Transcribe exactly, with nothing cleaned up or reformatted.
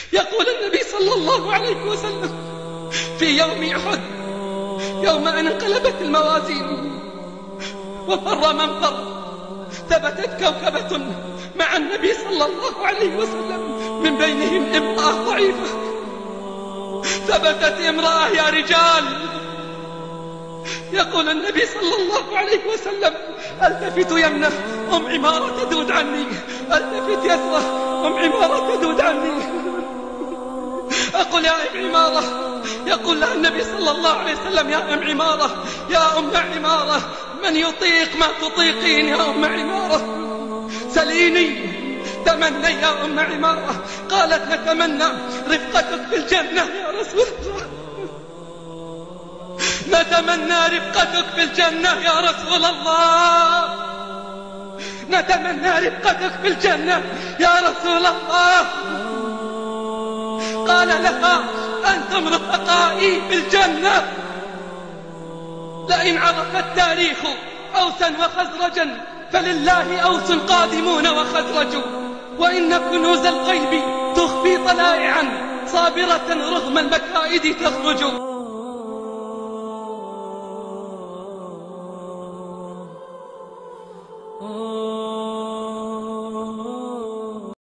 يقول النبي صلى الله عليه وسلم في يوم أحد، يوم أن انقلبت الموازين وفر من فر، ثبتت كوكبة مع النبي صلى الله عليه وسلم، من بينهم امرأة ضعيفة. ثبتت امرأة يا رجال. يقول النبي صلى الله عليه وسلم: التفت يمنه أم عمارة تذود عني، التفت يسره أم عمارة تذود عني. أقول يا أم عمارة، يقول لها النبي صلى الله عليه وسلم: يا أم عمارة، يا أم عمارة، من يطيق ما تطيقين يا أم عمارة؟ سليني، تمني يا أم عمارة. قالت: نتمنى رفقتك في الجنة يا رسول الله، نتمنى رفقتك في الجنة يا رسول الله، نتمنى رفقتك في الجنة يا رسول الله. قال لها: أنتم رفقائي في الجنة. لئن عرف التاريخ أوسا وخزرجا فلله أوس قادمون وخزرج، وإن كنوز الغيب تخفي طلائعا صابرة رغم المكائد تخرج. Oh